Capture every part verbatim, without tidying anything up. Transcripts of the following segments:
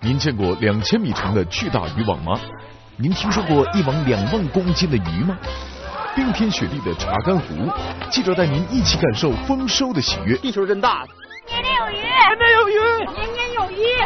您见过两千米长的巨大渔网吗？您听说过一网两万公斤的鱼吗？冰天雪地的查干湖，记者带您一起感受丰收的喜悦。 地球真大， 年年有余， 年年有余， 年年有余。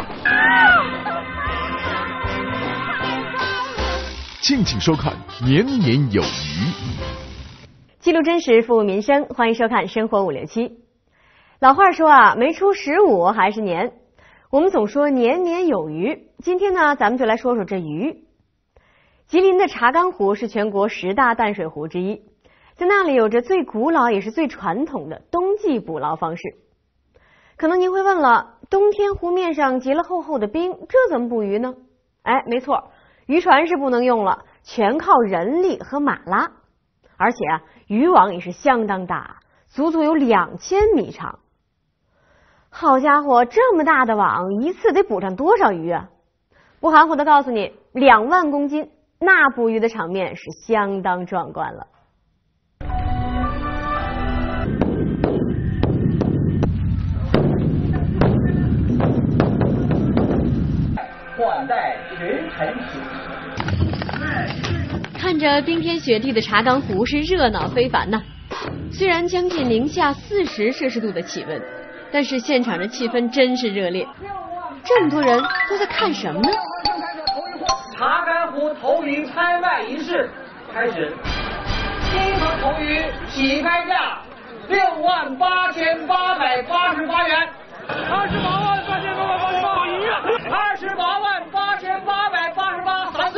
敬请收看《年年有余》， 记录真实，服务民生，欢迎收看《生活五六七》。老话说啊，没出十五还是年。我们总说年年有余，今天呢，咱们就来说说这鱼。吉林的查干湖是全国十大淡水湖之一，在那里有着最古老也是最传统的冬季捕捞方式。可能您会问了，冬天湖面上结了厚厚的冰，这怎么捕鱼呢？哎，没错，渔船是不能用了，全靠人力和马拉。而且啊，渔网也是相当大，足足有两千米长。好家伙，这么大的网，一次得捕上多少鱼啊？不含糊的告诉你，两万公斤，那捕鱼的场面是相当壮观了。 换代群臣起。 看着冰天雪地的查干湖是热闹非凡呐。虽然将近零下四十摄氏度的气温，但是现场的气氛真是热烈。这么多人都在看什么呢？ 查干湖投鱼拍卖仪式开始，第一头投鱼起拍价六万八千八百八十八元，二十八万八千八百八十八鱼，二十八万八千八百八十八三四。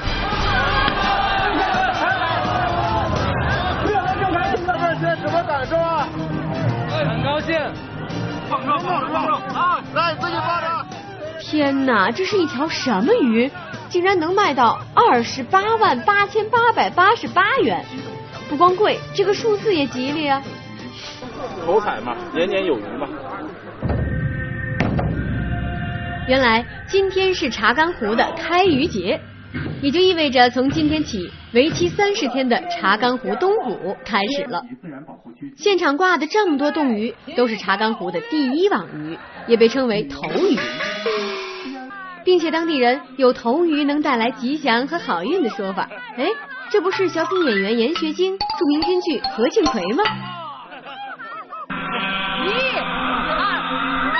什么感受啊？ 很高兴。放生放生放生啊！ 来自己放生。 天哪，这是一条什么鱼？竟然能卖到二十八万八千八百八十八元！不光贵，这个数字也吉利啊！ 头彩嘛，年年有余嘛。 原来今天是查干湖的开渔节，也就意味着从今天起，为期三十天的查干湖冬捕开始了。现场挂的这么多冻鱼，都是查干湖的第一网鱼，也被称为头鱼。并且当地人有头鱼能带来吉祥和好运的说法。哎，这不是小品演员严学晶、著名编剧何庆魁吗？ 一、二、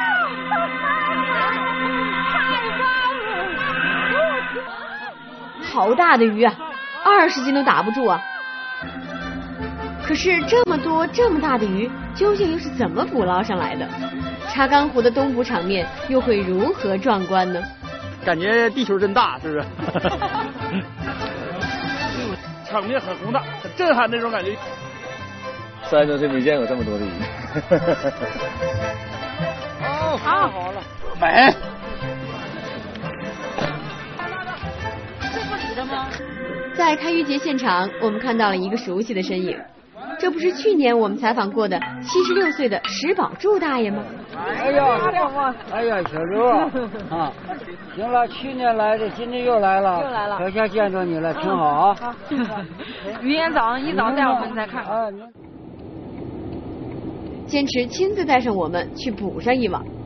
好大的鱼啊，二十斤都打不住啊！可是这么多这么大的鱼，究竟又是怎么捕捞上来的？查干湖的冬捕场面又会如何壮观呢？ 感觉地球真大，是不是？ 场面很宏大，很震撼那种感觉。 三十多岁没见过这么多的鱼。 哦，好好了， 美。 在开渔节现场，我们看到了一个熟悉的身影，这不是去年我们采访过的七十六岁的石宝柱大爷吗？ 哎呀，哎呀，小刘啊，啊，行了，去年来的，今年又来了， 又来了， 小夏见着你了，挺好啊。 好，于天早上一早带我们才看。 啊， 坚持亲自带上我们去捕上一网。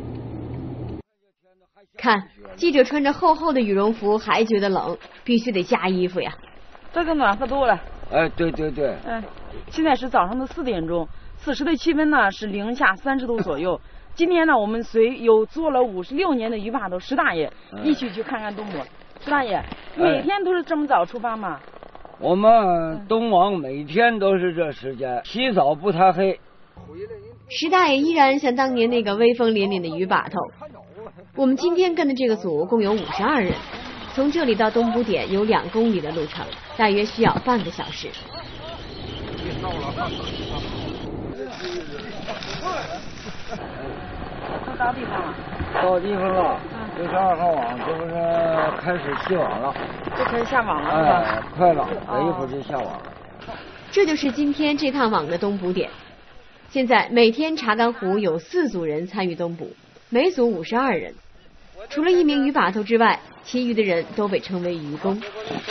看，记者穿着厚厚的羽绒服还觉得冷，必须得加衣服呀。 这个暖和多了。 哎，对对对。 哎，现在是早上的四点钟，此时的气温呢是零下三十度左右。今天呢，我们随有做了五十六年的渔把头石大爷一起去看看冬捕。石大爷，每天都是这么早出发吗？ 我们东网每天都是这时间，起早不太黑。 石大爷依然像当年那个威风凛凛的渔把头。我们今天跟的这个组共有五十二人，从这里到冬捕点有两公里的路程，大约需要半个小时。 都到地方了。 到地方了，六十二号网，这不是开始卸网了？ 就开始下网了，是吧？ 哎，快了，等一会儿就下网了。 这就是今天这趟网的冬捕点。现在每天查干湖有四组人参与冬捕，每组五十二人。除了一名渔把头之外，其余的人都被称为渔工。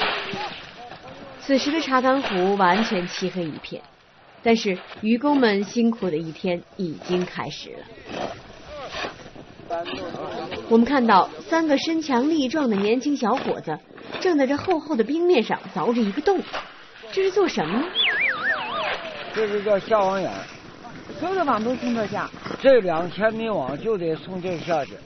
此时的查干湖完全漆黑一片，但是渔工们辛苦的一天已经开始了。 我们看到三个身强力壮的年轻小伙子正在这厚厚的冰面上凿着一个洞，这是做什么呢？ 这就叫下网眼。 所有的网都从这下。 这两千米网就得从这下去。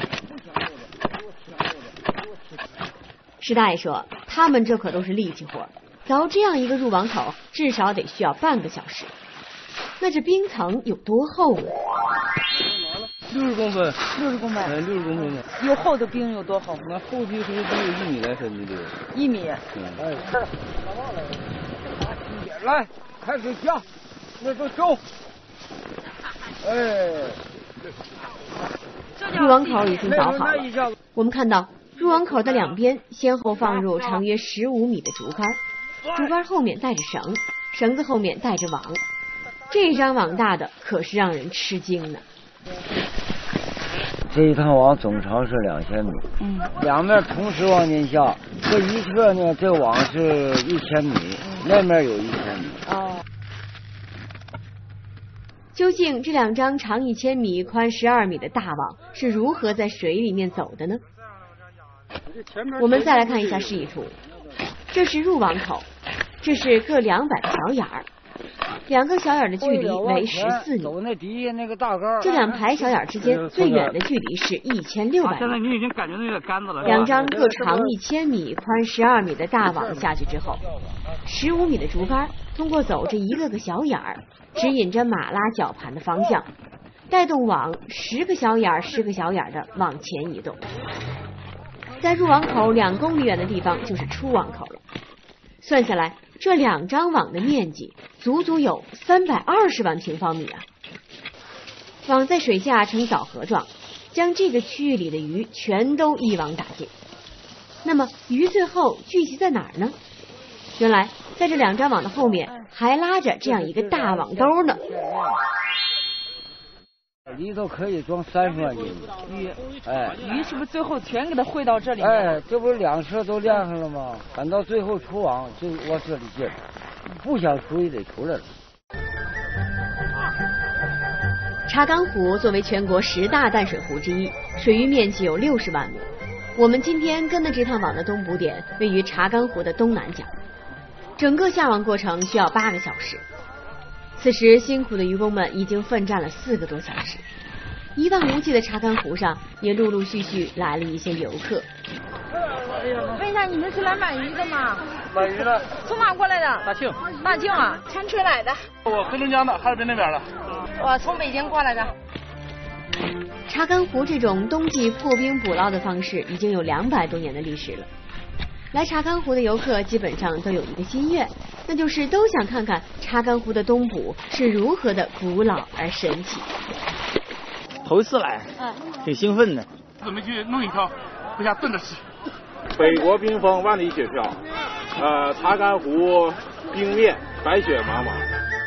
石大爷说，他们这可都是力气活，凿这样一个入网口至少得需要半个小时。那这冰层有多厚呢？ 六十公分， 六十公分， 哎，六十公分的。 有厚的冰有多厚？ 那厚的是不是得有一米来深的得有？ 一米。 嗯。 哎，来，开始下，那个收。哎。 入网口已经凿好了，我们看到入网口的两边先后放入长约十五米的竹竿，竹竿后面带着绳，绳子后面带着网。这张网大的可是让人吃惊呢。 这一趟网总长是两千米，嗯，两面同时往进下，这一侧呢，这网是一千米，那面有一千米。 哦。 究竟这两张长一千米、宽十二米的大网是如何在水里面走的呢？我们再来看一下示意图，这是入网口，这是各两百个小眼儿。两个小眼的距离为十四米，这两排小眼之间最远的距离是一千六百米。 现在你已经感觉那个杆子了。 两张各长一千米、宽十二米的大网下去之后，十五米的竹竿通过走这一个个小眼儿，指引着马拉绞盘的方向，带动网十个小眼儿、十个小眼儿的往前移动。在入网口两公里远的地方就是出网口了。算下来，这两张网的面积足足有三百二十万平方米啊！网在水下呈枣核状，将这个区域里的鱼全都一网打尽。那么鱼最后聚集在哪儿呢？原来在这两张网的后面还拉着这样一个大网兜呢。 里头可以装三十万斤鱼， 哎， 鱼是不是最后全给它汇到这里面？ 哎，这不是两侧都晾上了吗？赶到最后出网就往这里进，不想出也得出来了。 查干湖作为全国十大淡水湖之一，水域面积有六十万亩。我们今天跟的这趟网的东捕点位于查干湖的东南角，整个下网过程需要八个小时。此时辛苦的渔工们已经奋战了四个多小时，一望无际的查干湖上也陆陆续续来了一些游客。 问一下，你们是来买鱼的吗？ 买鱼的。 从哪过来的？ 大庆。 大庆啊，全车来的。 我黑龙江的，哈尔滨那边的。 我从北京过来的。 查干湖这种冬季破冰捕捞的方式已经有两百多年的历史了。来查干湖的游客基本上都有一个心愿，那就是都想看看查干湖的冬捕是如何的古老而神奇。 头一次来， 嗯， 挺兴奋的。 准备去弄一条，回家炖着吃。 北国冰封，万里雪飘，呃，查干湖冰面，白雪茫茫。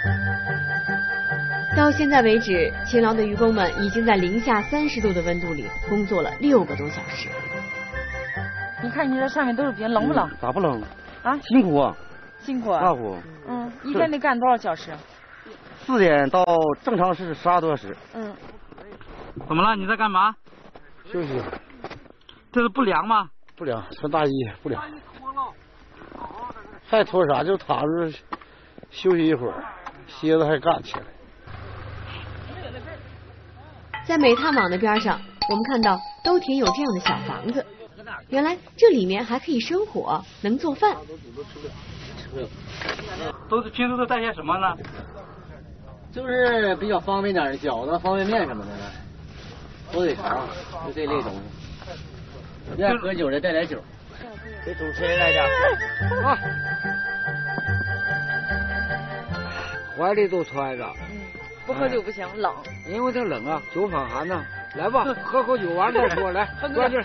到现在为止，勤劳的渔工们已经在零下三十度的温度里工作了六个多小时。 你看你这上面都是冰，冷不冷？ 咋不冷？ 啊， 辛苦啊！ 辛苦啊！ 大苦。 嗯，一天得干多少小时？ 四点到正常是十二多小时。 嗯。 怎么了？你在干嘛？ 休息。 这是不凉吗？ 不凉，穿大衣不凉。还脱啥？就躺着休息一会儿，蝎子还干起来。 在每趟网的边上，我们看到都挺有这样的小房子。原来这里面还可以生火，能做饭。 都是平时都带些什么呢？ 就是比较方便点的饺子、方便面什么的，火腿肠，就这类东西。愿意喝酒的带点酒。 给主持人来点。 啊！怀里都揣着。 嗯，不喝酒不行，冷。 因为它冷啊，酒防寒呢。来吧，喝口酒完再说。来，关键。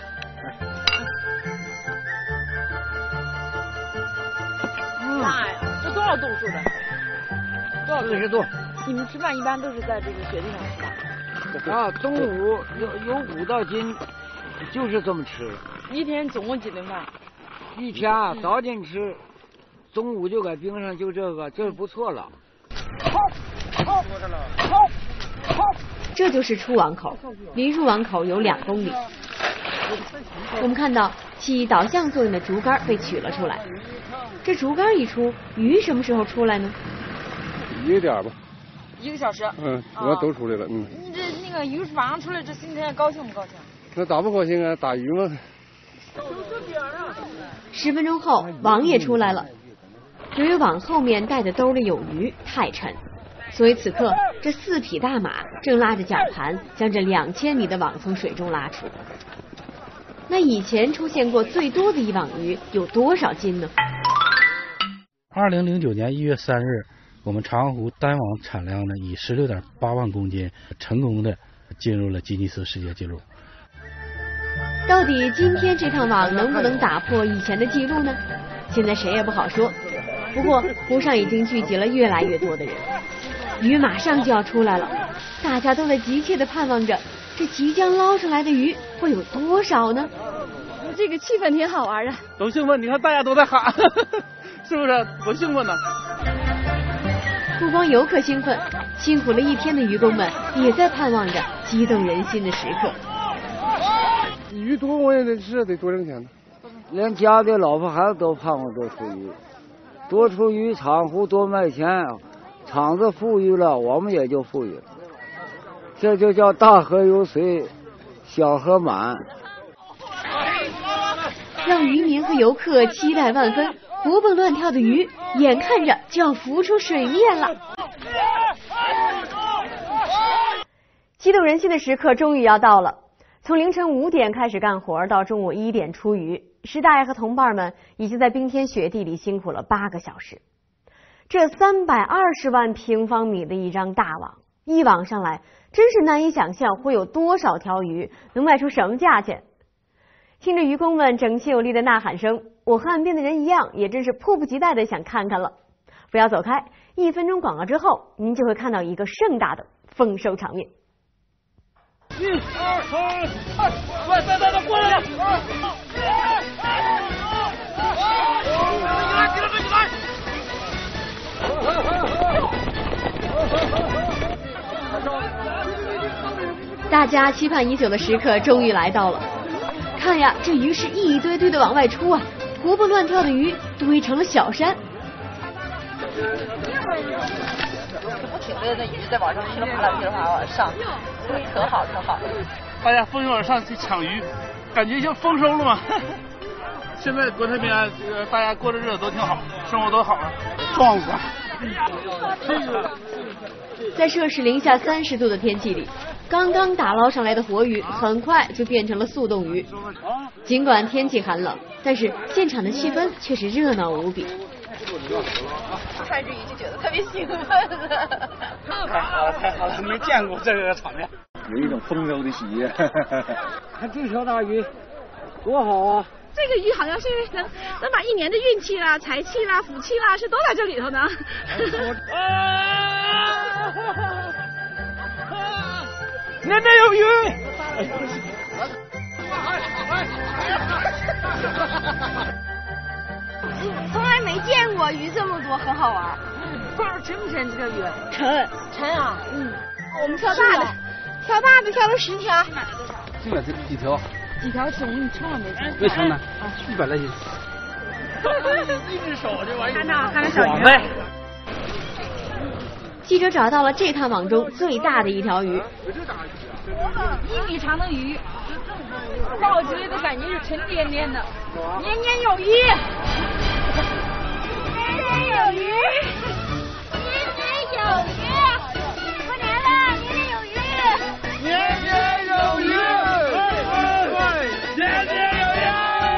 妈呀，这多少度数的？多少？ 四十度。 你们吃饭一般都是在这个雪地上吃的？啊，中午有有五道斤，就是这么吃。 一天总共几顿饭？ 一天啊，早点吃，中午就搁冰上，就这个，这不错了。 多着了。这就是出网口，离入网口有两公里。 我们看到起导向作用的竹竿被取了出来，这竹竿一出，鱼什么时候出来呢？ 一个点吧。 一个小时。 嗯，我都出来了。嗯。 你这那个鱼马上出来，这今天高兴不高兴？ 那咋不高兴啊？打鱼嘛。 十分钟后，网也出来了。由于网后面带的兜里有鱼，太沉，所以此刻这四匹大马正拉着绞盘，将这两千米的网从水中拉出。那以前出现过最多的一网鱼有多少斤呢？ 二零零九年一月三日，我们长安湖单网产量呢以十六点八万公斤，成功的进入了吉尼斯世界纪录。 到底今天这趟网能不能打破以前的记录呢？现在谁也不好说。不过湖上已经聚集了越来越多的人，鱼马上就要出来了，大家都在急切地盼望着这即将捞上来的鱼会有多少呢？ 这个气氛挺好玩的， 都兴奋，你看大家都在喊，是不是？多兴奋呢！ 不光游客兴奋，辛苦了一天的渔工们也在盼望着激动人心的时刻。 鱼多我也得是得多挣钱呢。 连家里老婆孩子都盼望多出鱼，多出鱼，厂户多卖钱，厂子富裕了，我们也就富裕了。这就叫大河有水，小河满。 让渔民和游客期待万分，活蹦乱跳的鱼眼看着就要浮出水面了。激动人心的时刻终于要到了。从凌晨五点开始干活，到中午一点出鱼，石大爷和同伴们已经在冰天雪地里辛苦了八个小时。这三百二十万平方米的一张大网，一网上来，真是难以想象会有多少条鱼，能卖出什么价钱。听着渔工们整齐有力的呐喊声，我和岸边的人一样，也真是迫不及待的想看看了。不要走开，一分钟广告之后，您就会看到一个盛大的丰收场面。 一二三，快，再再再过来！ 大家期盼已久的时刻终于来到了，看呀，这鱼是一堆堆的往外出啊，活蹦乱跳的鱼堆成了小山。 不停的那鱼在往上噼里啪啦噼里啪啦往上，可好可好。 大家蜂拥而上去抢鱼，感觉像丰收了嘛。现在国泰民安，呃，大家过的日子都挺好，生活都好了，壮观。 在摄氏零下三十度的天气里，刚刚打捞上来的活鱼很快就变成了速冻鱼。尽管天气寒冷，但是现场的气氛却是热闹无比。 看着鱼就觉得特别兴奋。 太好了，太好了，没见过这个场面， 有一种丰收的喜悦。 看这条大鱼，多好啊！ 这个鱼好像是能能把一年的运气啦、财气啦、福气啦，是都在这里头呢。 那边有鱼！ 从来没见过鱼这么多，很好玩。不知道沉不沉这个鱼？沉，沉啊！嗯，我们挑大的，挑大的挑了十条。 这个几条？ 几条是我给你称了没？ 没称呢，一百来斤。 一只手这玩意儿。 看到，看到小鱼。 记者找到了这趟网中最大的一条鱼， 一米长的鱼，抱起来的感觉是沉甸甸的，年年有余，年年有余，年年有余，过年了，年年有余， 年年有余，年年有余。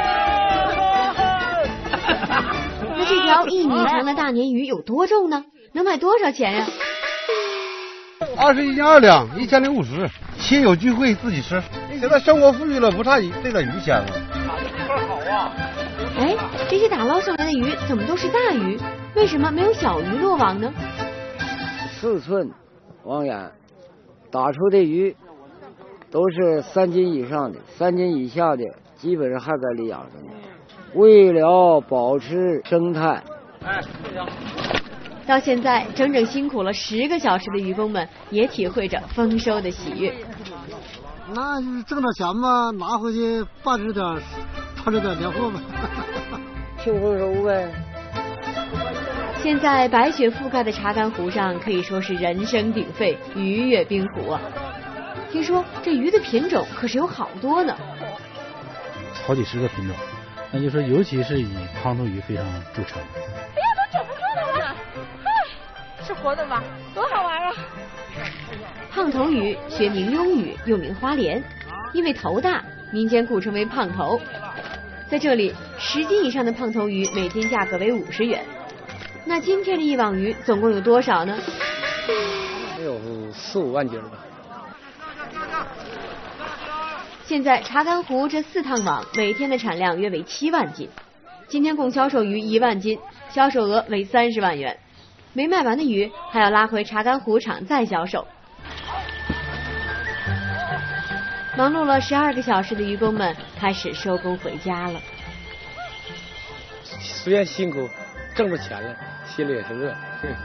那这条一米长的大鲶鱼有多重呢？能卖多少钱呀？ 二十一斤二两，一千零五十。亲友聚会自己吃。现在生活富裕了，不差这点鱼钱了。 好啊！ 哎，这些打捞上来的鱼怎么都是大鱼？为什么没有小鱼落网呢？ 四寸网眼打出的鱼都是三斤以上的，三斤以下的基本上还在里养着呢。为了保持生态。 哎， 到现在，整整辛苦了十个小时的渔工们也体会着丰收的喜悦。 那就是挣点钱吧，拿回去办着点，办着点年货呗。 庆丰收呗。 现在白雪覆盖的查干湖上可以说是人声鼎沸，鱼跃冰湖啊。听说这鱼的品种可是有好多呢， 好几十个品种。那就说，尤其是以胖头鱼非常著称。 哎呀，都九十多了，嗨，是活的吧？多好玩啊！ 胖头鱼学名鳙鱼，又名花鲢，因为头大，民间故称为胖头。在这里，十斤以上的胖头鱼每斤价格为五十元。那今天的一网鱼总共有多少呢？ 得有四五万斤吧。 现在查干湖这四趟网每天的产量约为七万斤，今天共销售鱼一万斤，销售额为三十万元。没卖完的鱼还要拉回查干湖场再销售。忙碌了十二个小时的渔工们开始收工回家了。 虽然辛苦，挣着钱了，心里也是乐。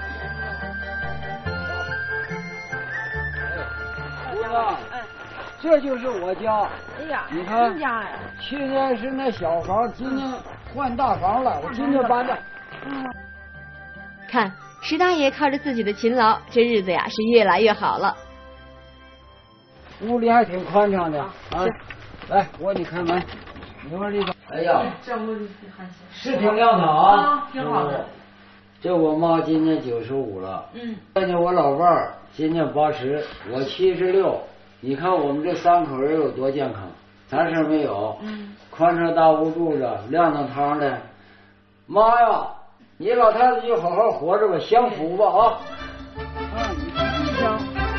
啊，这就是我家。 哎呀， 你看， 你家呀？ 去年是那小房，今年换大房了。我今年搬的。 嗯。 看，石大爷靠着自己的勤劳，这日子呀是越来越好了。 屋里还挺宽敞的啊！来，我给你开门。你说这个，哎呀， 这屋里是挺亮堂啊， 挺好的。 这我妈今年九十五了， 嗯。 看见我老伴儿今年八十，我七十六。你看我们这三口人有多健康，啥事没有。 嗯。 宽敞大屋住着，亮堂堂的。妈呀，你老太太就好好活着吧，享福吧啊！啊，你吉祥。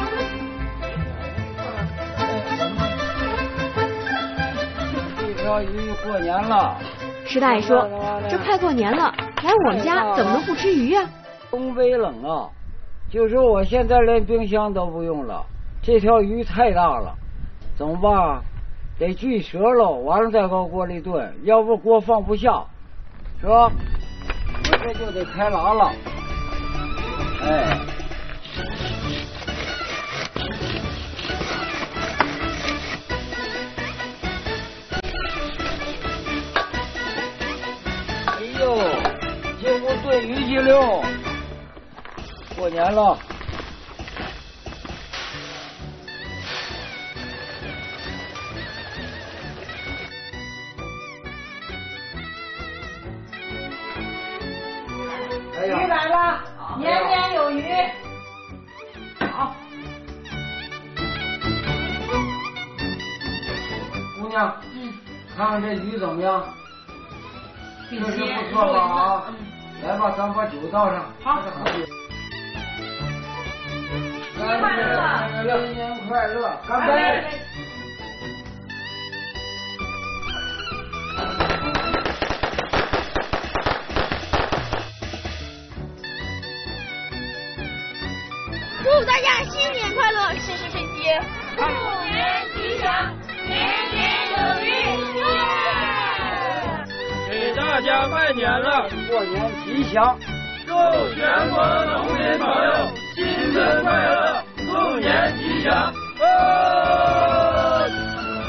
这条鱼过年了。 石大爷说：“这快过年了，来我们家怎么能不吃鱼啊？” 东北冷啊，就说我现在连冰箱都不用了，这条鱼太大了，怎么办？得锯折了，完了再搁锅里炖，要不锅放不下，是吧？我这就得开闸了，哎。哎呦，这不炖鱼去了，过年了。 鱼来了，年年有余。好， 姑娘， 嗯， 看看这鱼怎么样？ 这是不错吧啊！来吧，咱把酒倒上。 好。 新年快乐！新年快乐！干杯！ 祝大家新年快乐，事事顺心， 兔年吉祥，年年有余。 给大家拜年了， 过年吉祥！ 祝全国农民朋友新春快乐，兔年吉祥！啊！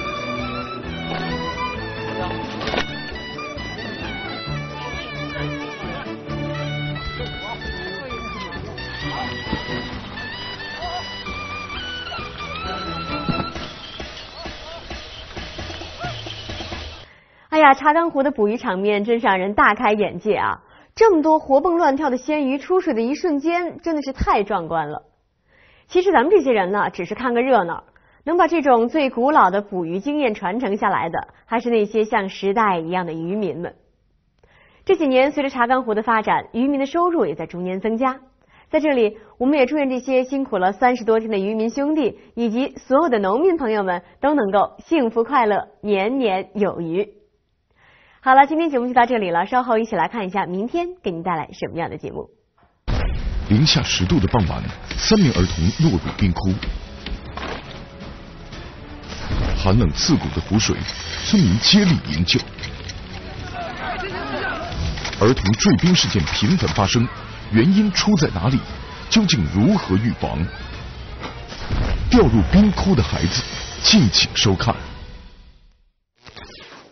哎呀，查干湖的捕鱼场面真是让人大开眼界啊！这么多活蹦乱跳的鲜鱼出水的一瞬间，真的是太壮观了。其实咱们这些人呢，只是看个热闹，能把这种最古老的捕鱼经验传承下来的，还是那些像时代一样的渔民们。这几年，随着查干湖的发展，渔民的收入也在逐年增加。在这里，我们也祝愿这些辛苦了三十多天的渔民兄弟，以及所有的农民朋友们，都能够幸福快乐，年年有余。好了，今天节目就到这里了，稍后一起来看一下明天给您带来什么样的节目。 零下十度的傍晚，三名儿童落入冰窟，寒冷刺骨的湖水，村民接力营救。儿童坠冰事件频繁发生，原因出在哪里？究竟如何预防？掉入冰窟的孩子敬请收看。